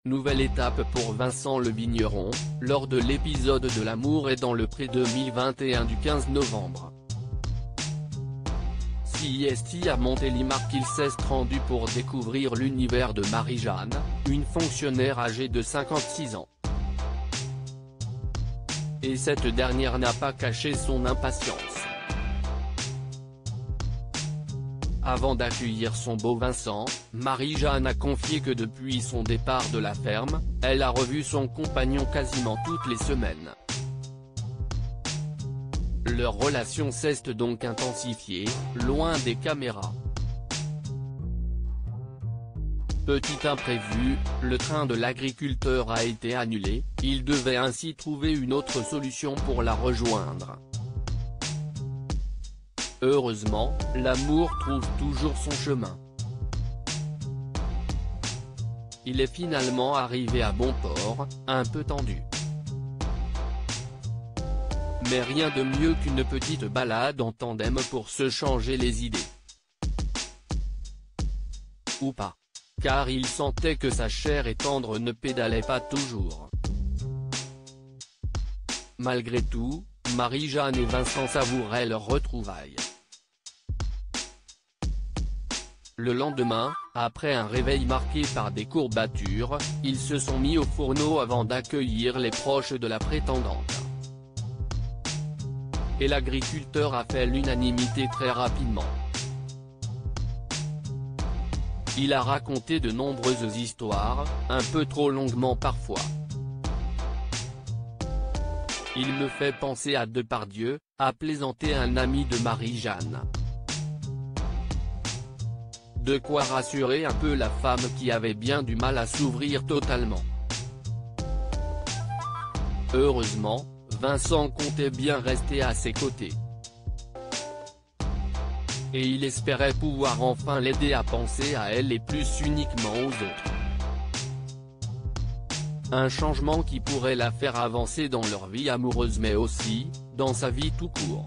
Nouvelle étape pour Vincent le Vigneron, lors de l'épisode de L'amour est dans le pré 2021 du 15 novembre. CIST à Montélimar qu'il s'est rendu pour découvrir l'univers de Marie-Jeanne, une fonctionnaire âgée de 56 ans. Et cette dernière n'a pas caché son impatience. Avant d'accueillir son beau Vincent, Marie-Jeanne a confié que depuis son départ de la ferme, elle a revu son compagnon quasiment toutes les semaines. Leur relation s'est donc intensifiée, loin des caméras. Petit imprévu, le train de l'agriculteur a été annulé, il devait ainsi trouver une autre solution pour la rejoindre. Heureusement, l'amour trouve toujours son chemin. Il est finalement arrivé à bon port, un peu tendu. Mais rien de mieux qu'une petite balade en tandem pour se changer les idées. Ou pas. Car il sentait que sa chère et tendre ne pédalait pas toujours. Malgré tout, Marie-Jeanne et Vincent savouraient leur retrouvaille. Le lendemain, après un réveil marqué par des courbatures, ils se sont mis au fourneau avant d'accueillir les proches de la prétendante. Et l'agriculteur a fait l'unanimité très rapidement. Il a raconté de nombreuses histoires, un peu trop longuement parfois. Il me fait penser à Depardieu, a plaisanté un ami de Marie-Jeanne. De quoi rassurer un peu la femme qui avait bien du mal à s'ouvrir totalement. Heureusement, Vincent comptait bien rester à ses côtés. Et il espérait pouvoir enfin l'aider à penser à elle et plus uniquement aux autres. Un changement qui pourrait la faire avancer dans leur vie amoureuse mais aussi, dans sa vie tout court.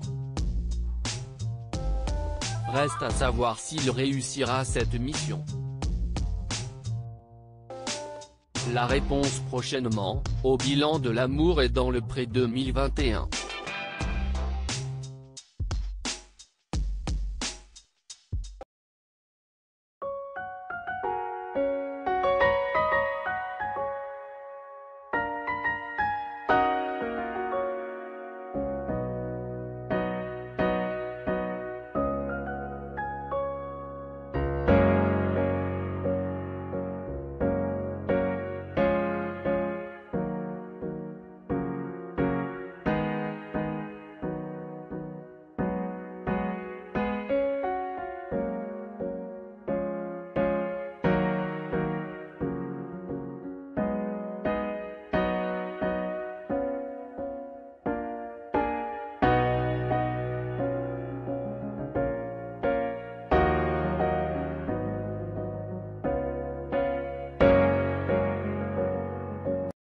Reste à savoir s'il réussira cette mission. La réponse prochainement, au bilan de L'amour est dans le pré 2021.